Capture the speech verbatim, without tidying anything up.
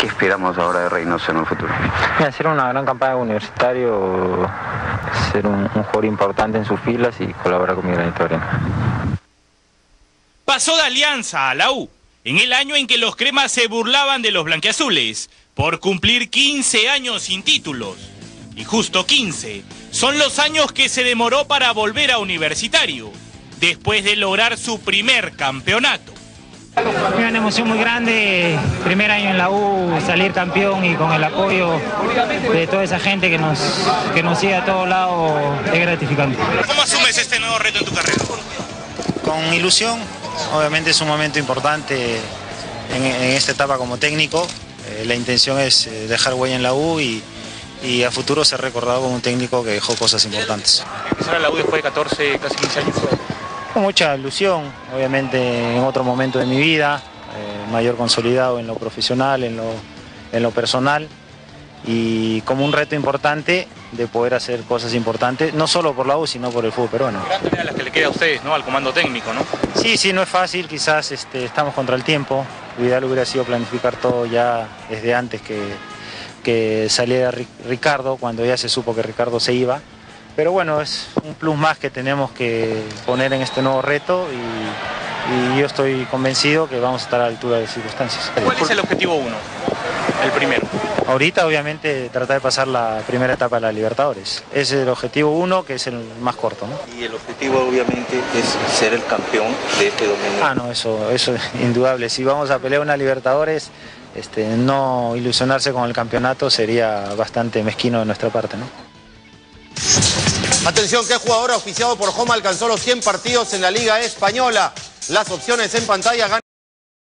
¿Qué esperamos ahora de Reynoso en un futuro? Hacer una gran campaña universitario, ser un, un jugador importante en sus filas y colaborar con mi granito de arena. Pasó de Alianza a la U, en el año en que los cremas se burlaban de los blanquiazules, por cumplir quince años sin títulos. Y justo quince son los años que se demoró para volver a Universitario, después de lograr su primer campeonato. Una emoción muy grande, primer año en la U, salir campeón y con el apoyo de toda esa gente que nos, que nos sigue a todos lados es gratificante. ¿Cómo asumes este nuevo reto en tu carrera? Con ilusión, obviamente es un momento importante en, en esta etapa como técnico. Eh, la intención es eh, dejar huella en la U y, y a futuro ser recordado como un técnico que dejó cosas importantes. Empezar a la U después de catorce, casi quince años. Con mucha ilusión, obviamente en otro momento de mi vida, eh, mayor consolidado en lo profesional, en lo, en lo personal y como un reto importante de poder hacer cosas importantes, no solo por la U, sino por el fútbol peruano. Gran tarea las que le queda a ustedes, ¿no? Al comando técnico, ¿no? Sí, sí, no es fácil, quizás este, estamos contra el tiempo, lo ideal hubiera sido planificar todo ya desde antes que, que saliera Ricardo, cuando ya se supo que Ricardo se iba. Pero bueno, es un plus más que tenemos que poner en este nuevo reto y, y yo estoy convencido que vamos a estar a la altura de las circunstancias. ¿Cuál es el objetivo uno? El primero. Ahorita obviamente tratar de pasar la primera etapa de la Libertadores. Ese es el objetivo uno, que es el más corto, ¿no? Y el objetivo obviamente es ser el campeón de este domingo. Ah, no, eso, eso es indudable. Si vamos a pelear una Libertadores, este, no ilusionarse con el campeonato sería bastante mezquino de nuestra parte, ¿no? Atención, que el jugador auspiciado por Home alcanzó los cien partidos en la Liga Española. Las opciones en pantalla ganan.